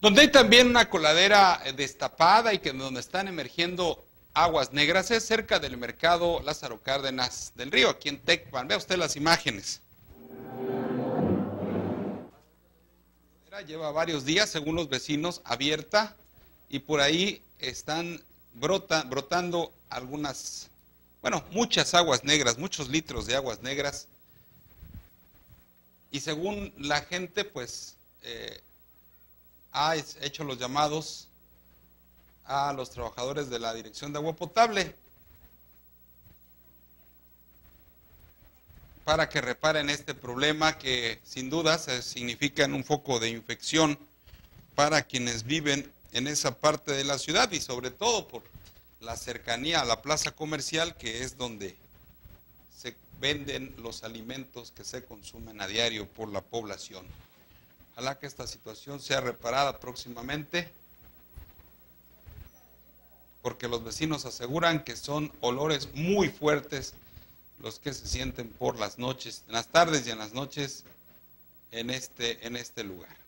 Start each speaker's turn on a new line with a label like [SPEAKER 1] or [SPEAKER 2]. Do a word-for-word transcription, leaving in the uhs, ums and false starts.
[SPEAKER 1] Donde hay también una coladera destapada y que donde están emergiendo aguas negras es cerca del mercado Lázaro Cárdenas del Río, aquí en Tecpan. Vea usted las imágenes. Lleva varios días, según los vecinos, abierta y por ahí están brota, brotando algunas, bueno, muchas aguas negras, muchos litros de aguas negras. Y según la gente, pues, eh, ha hecho los llamados a los trabajadores de la Dirección de Agua Potable para que reparen este problema que sin duda significa un foco de infección para quienes viven en esa parte de la ciudad y sobre todo por la cercanía a la plaza comercial, que es donde se venden los alimentos que se consumen a diario por la población. Ojalá que esta situación sea reparada próximamente, porque los vecinos aseguran que son olores muy fuertes los que se sienten por las noches, en las tardes y en las noches en este, en este lugar.